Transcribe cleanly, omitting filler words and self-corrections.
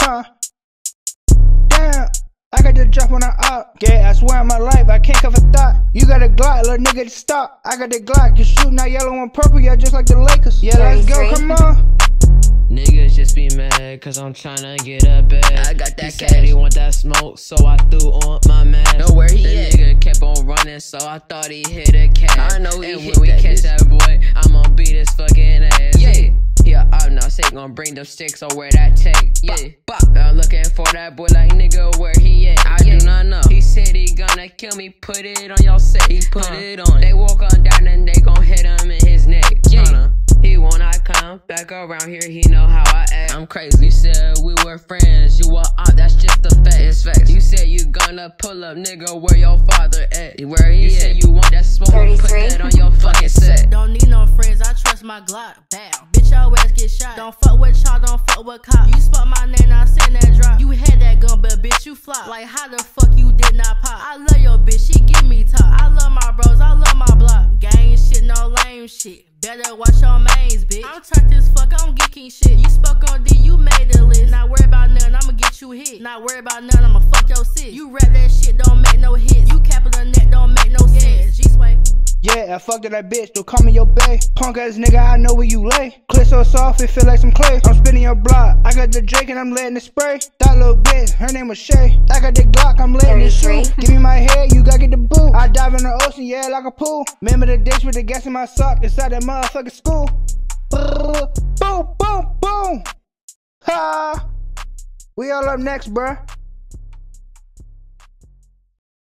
Huh? Damn, I got the drop on the up. Yeah, I swear on my life, I can't cover thought. You got a Glock, little nigga, stop. I got the Glock, you shooting out yellow and purple, yeah, just like the Lakers. Yeah, let's go, come on. Niggas just be mad, cause I'm tryna get a bag. I got that he cash. said he want that smoke, so I threw on my mask. Know where he the at? nigga kept on running, so I thought he hit a cat. I know he and hit when we that catch bitch. that boy, I'ma beat his fucking ass. Yeah. Yeah, I'm not say gon' bring them sticks or where that take. Yeah, I'm looking for that boy like nigga, where he at? I do not know. He said he gonna kill me, put it on your set. He put it on. They walk on down and they gon' hit him in his neck. Yeah. He wanna come back around here, he know how I act. I'm crazy. You said we were friends, you were out, that's just the fact. It's facts. You said you gonna pull up, nigga, where your father at? Where he You at? said you want that smoke, put that on your fucking set. Don't need no friends, I trust my Glock. Bam. Bitch, your ass get shot. Don't fuck with y'all, don't fuck with cops. You spot my name, I send that drop. You had that gun, but bitch, you flop. Like, how the fuck you did not pop? I love your bitch, she give me top. I love my bros, I love my block. Gang shit, no lame shit. Better watch your mains, bitch. I'm turned as fuck, I'm geeking shit. You spoke on D, you made the list. Not worry about nothing, I'ma get you hit. Not worry about nothing, I'ma fuck your sis. You rap that shit, don't make no hits. You cap on the net, don't make no sense. Geesway. Yeah, I fucked that bitch, don't call me your bae. Punk ass nigga, I know where you lay. Clip so soft, it feel like some clay. I'm spinning your block, I got the Drake and I'm letting it spray. That little bitch, her name was Shay. I got the Glock, I'm letting it shoot. Give me my head, you gotta get the boot. I dive in the ocean, yeah, like a pool. Remember the ditch with the gas in my sock inside that motherfucking school. Boom, boom, boom. Ha! We all up next, bruh.